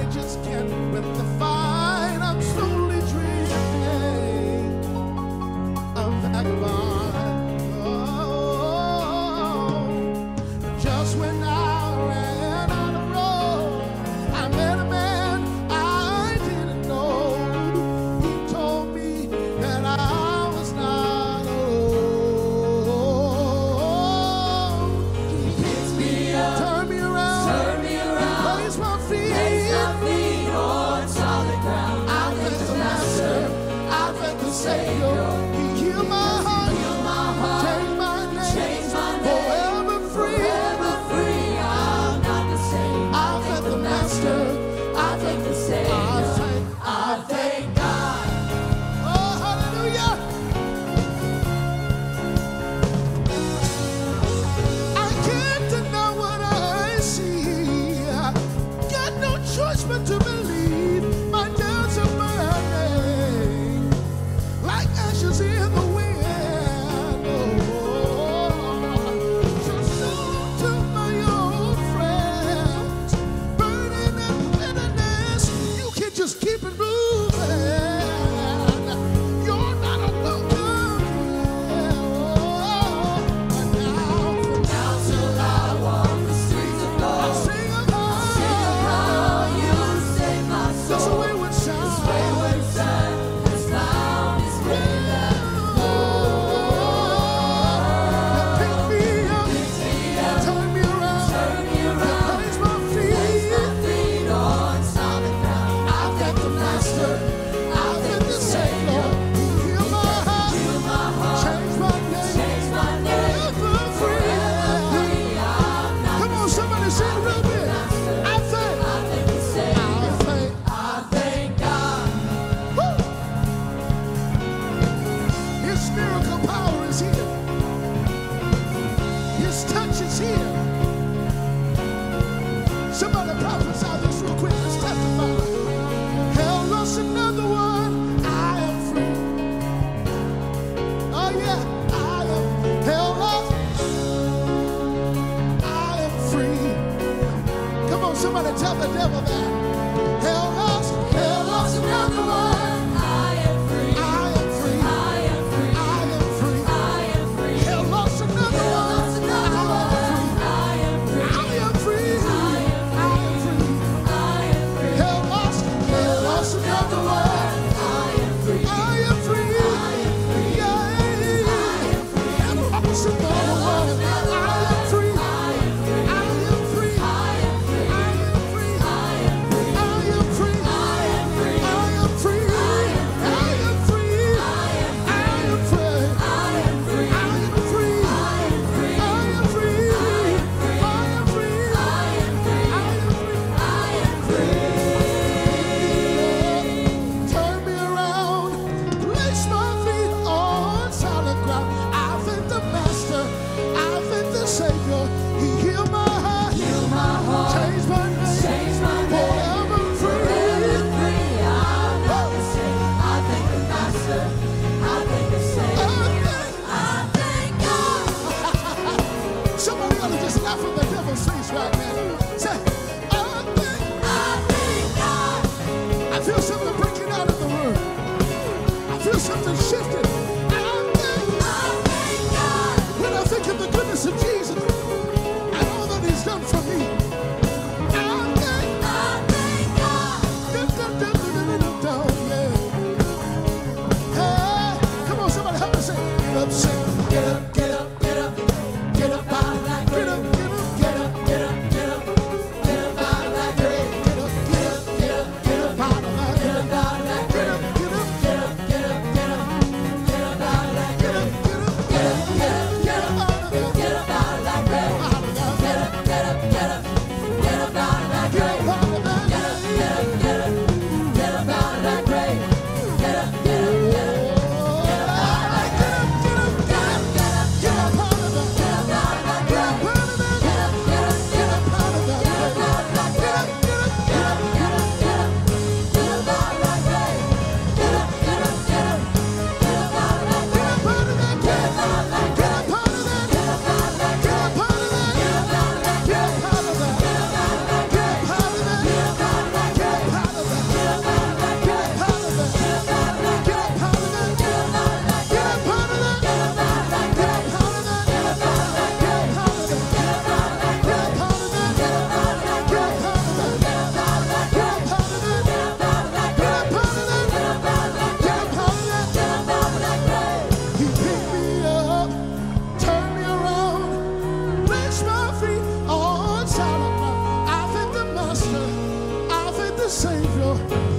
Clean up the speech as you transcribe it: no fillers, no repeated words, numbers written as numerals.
just can't win the fight. I'm slowly dreaming of vagabond. Oh, just when I ran on the road, I met a man I didn't know. He told me that I was not alone. He picks me up, turned me around, placed my feet on solid ground. I thank the Master, I thank the Savior. He healed my heart, changed my name, forever free. I'm not the same. I thank the Master, I thank the Savior. I thank God. Oh, hallelujah. I can't deny what I see. Got no choice but to believe. My doubts are burning like ashes in the wind. Oh, so soon to my old friends, burning in bitterness. You can just keep it moving. You're not alone. But now, from now till I walk the streets of gold, I sing of how you saved my soul. This wayward son has found his way back home. Pick me up, turn me around, place my feet on solid ground. I thank the Master, I thank the Savior. He healed my heart, changed my name, forever free. Come on, somebody sing a little bit. I thank God. Woo! His miracle power is here. His touch is here. Somebody prophesy this real quick. Let's testify. Hell lost another one. I am free. Oh yeah, I am. Hell lost. I am free. Come on, somebody tell the devil that. Hell lost another one. I am free. I am free. I am free. I am free. I am free. Hell lost another one. I am free. I am free. I am free. I am free. Hell lost another one. I am free. I am free. I am free. Yeah. I am free. Hell lost another one. I am free. I am free. I am free. I am free. I am free. Savior.